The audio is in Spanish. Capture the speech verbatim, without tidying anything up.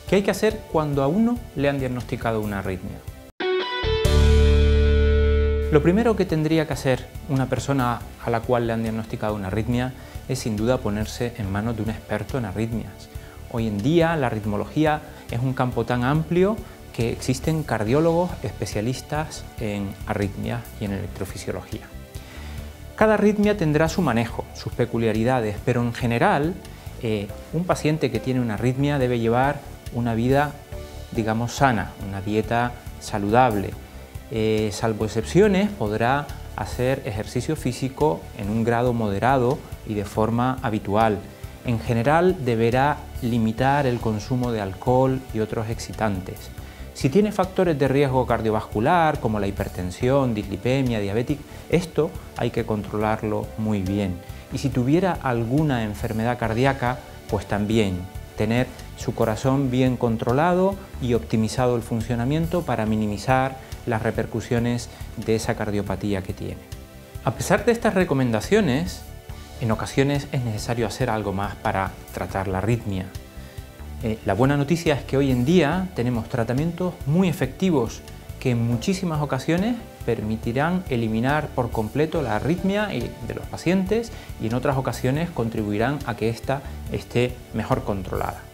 ¿Qué hay que hacer cuando a uno le han diagnosticado una arritmia? Lo primero que tendría que hacer una persona a la cual le han diagnosticado una arritmia es sin duda ponerse en manos de un experto en arritmias. Hoy en día la ritmología es un campo tan amplio que existen cardiólogos especialistas en arritmias y en electrofisiología. Cada arritmia tendrá su manejo, sus peculiaridades, pero en general eh, un paciente que tiene una arritmia debe llevar una vida, digamos, sana, una dieta saludable. Eh, salvo excepciones, podrá hacer ejercicio físico en un grado moderado y de forma habitual. En general, deberá limitar el consumo de alcohol y otros excitantes. Si tiene factores de riesgo cardiovascular, como la hipertensión, dislipemia, diabetes, esto hay que controlarlo muy bien. Y si tuviera alguna enfermedad cardíaca, pues también tener su corazón bien controlado y optimizado el funcionamiento para minimizar las repercusiones de esa cardiopatía que tiene. A pesar de estas recomendaciones, en ocasiones es necesario hacer algo más para tratar la arritmia. Eh, la buena noticia es que hoy en día tenemos tratamientos muy efectivos que en muchísimas ocasiones permitirán eliminar por completo la arritmia de los pacientes y en otras ocasiones contribuirán a que ésta esté mejor controlada.